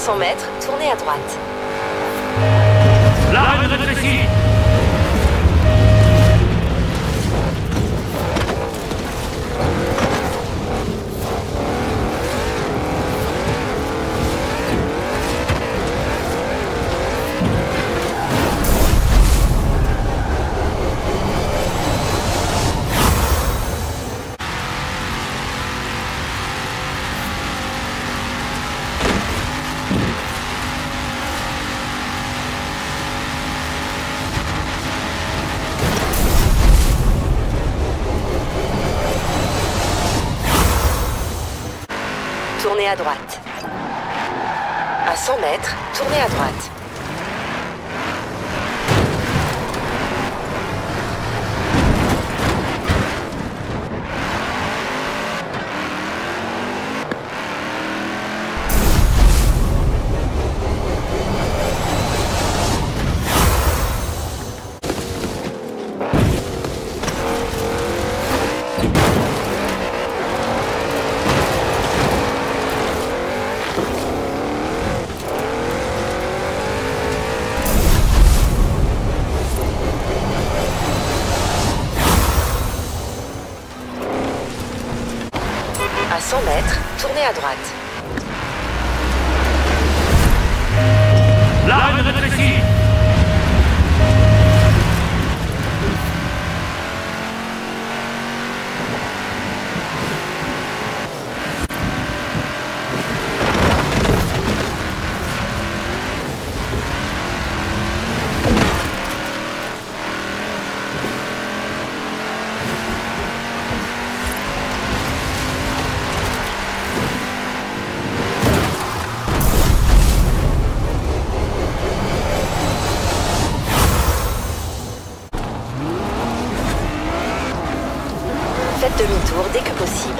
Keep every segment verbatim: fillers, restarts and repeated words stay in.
cents mètres, tournez à droite. L'arme rétrécie. Tournez à droite. À cent mètres, tournez à droite. À cent mètres, tournez à droite. L'arme rétrécie. Faites demi-tour dès que possible.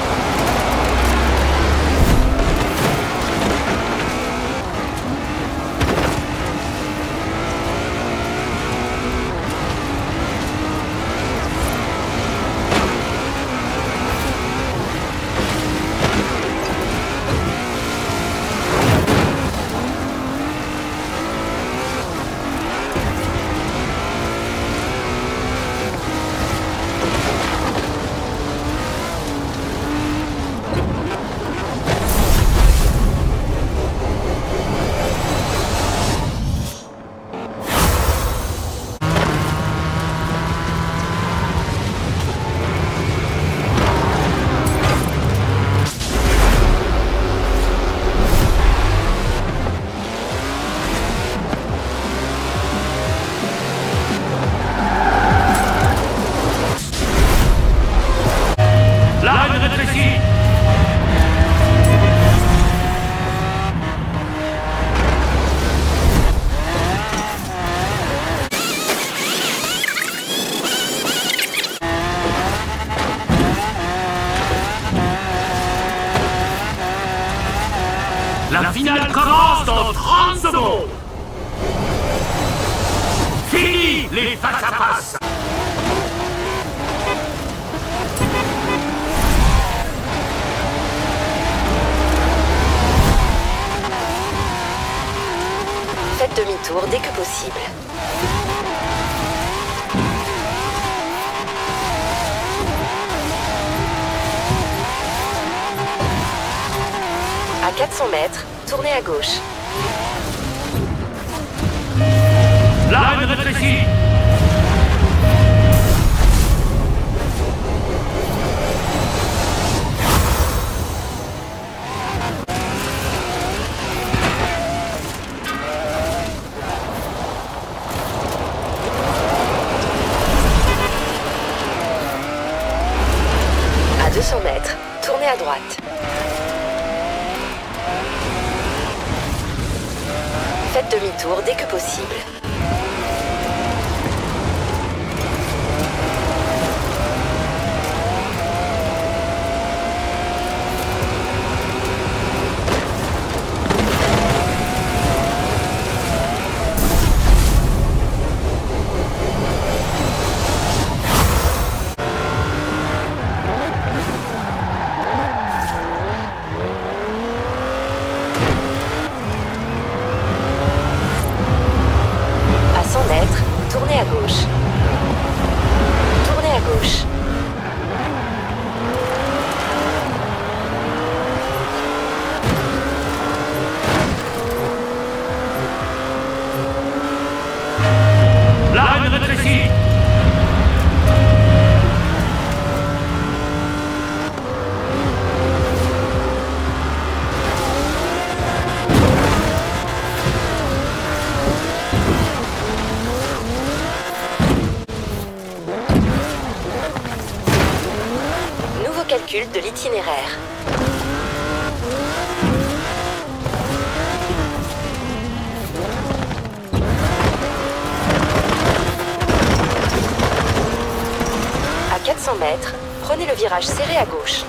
L'arme rétrécie. La finale commence dans trente secondes. Fini les face à face. Faites demi-tour dès que possible. À quatre cents mètres, tournez à gauche. L'arme rétrécie. À deux cents mètres, tournez à droite. Faites demi-tour dès que possible. rétrécit. Nouveau calcul de l'itinéraire. À quatre cents mètres, prenez le virage serré à gauche.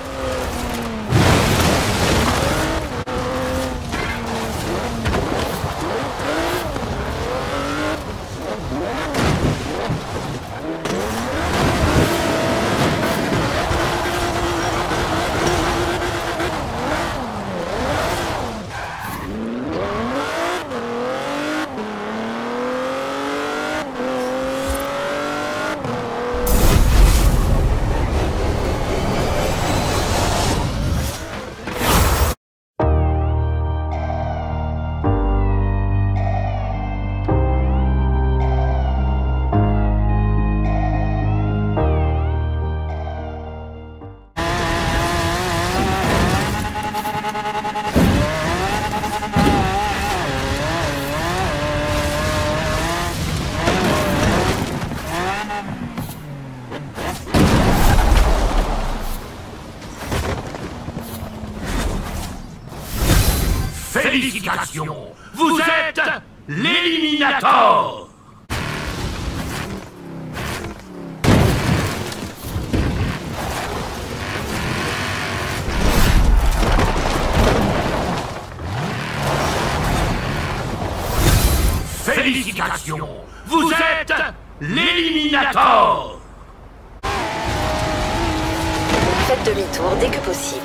Félicitations, vous êtes l'éliminator. Félicitations, vous êtes l'éliminator. Faites demi-tour dès que possible.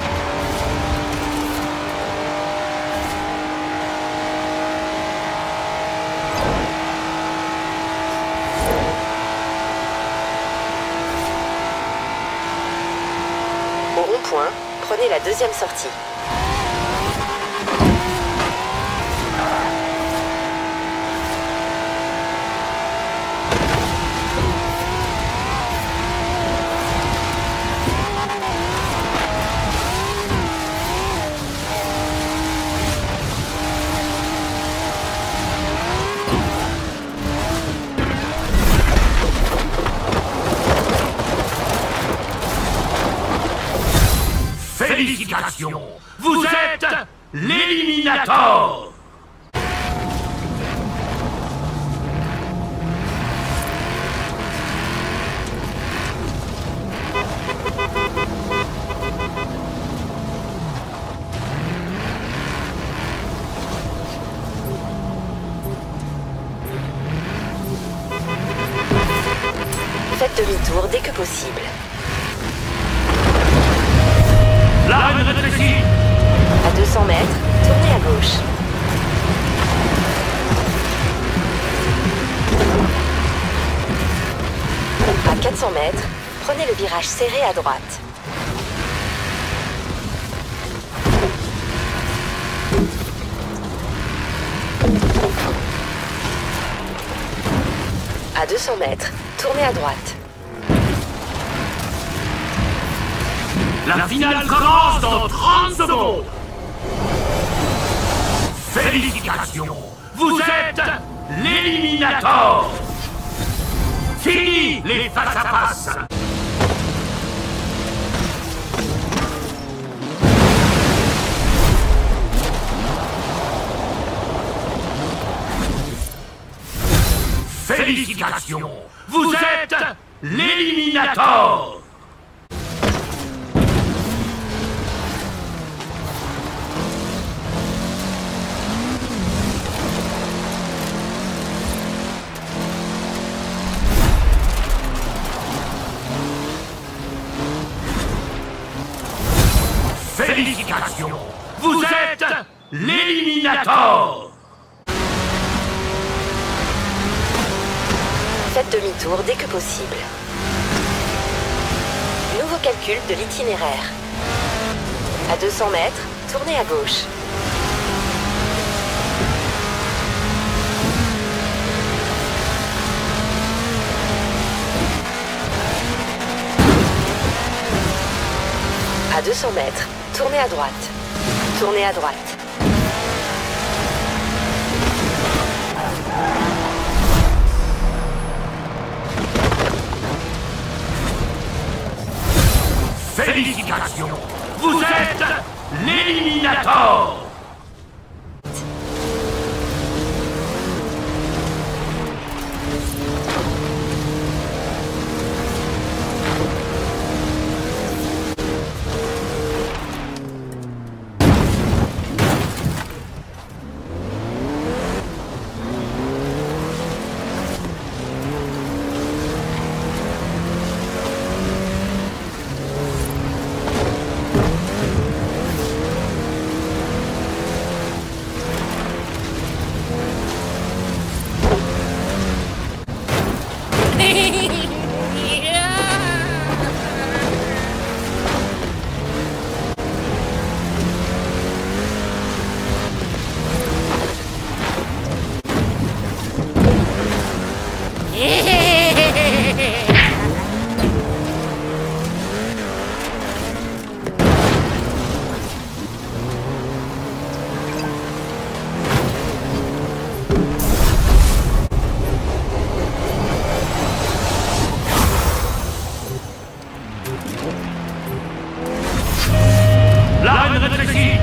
Au rond-point, prenez la deuxième sortie. Félicitations, vous êtes l'éliminator. Faites demi-tour dès que possible. Line rétrécit. À deux cents mètres, tournez à gauche. À quatre cents mètres, prenez le virage serré à droite. À deux cents mètres, tournez à droite. La finale commence dans trente secondes. Félicitations, vous êtes l'éliminator. Fini les face-à-face. Félicitations, vous êtes l'éliminator. Félicitations, vous êtes l'éliminator. Faites demi-tour dès que possible. Nouveau calcul de l'itinéraire. À deux cents mètres, tournez à gauche. deux cents mètres, tournez à droite. Tournez à droite. Félicitations! Vous êtes l'Éliminator! L'arène rétrécie!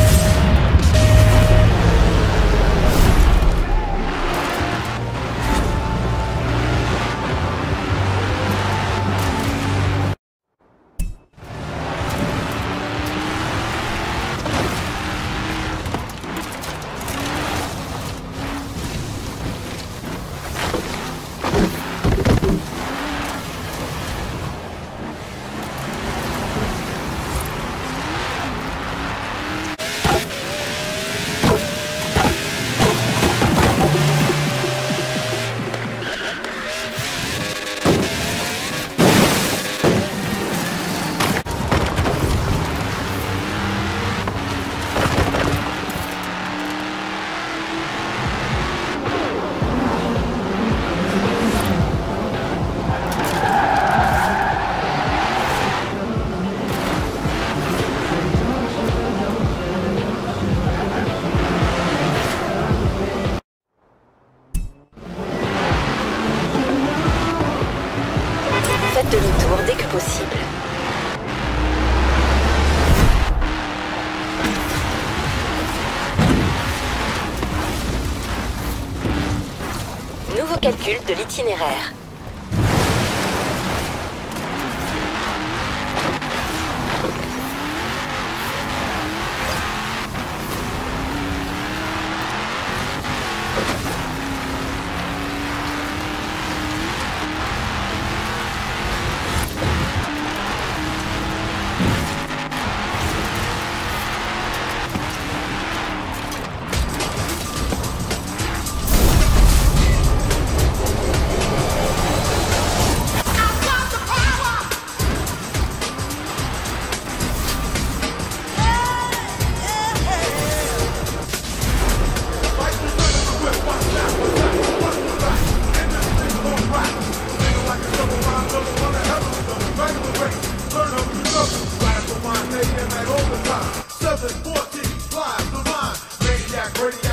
Faites demi-tour dès que possible. Nouveau calcul de l'itinéraire. seven fourteen, fly the line, maniac, radiac.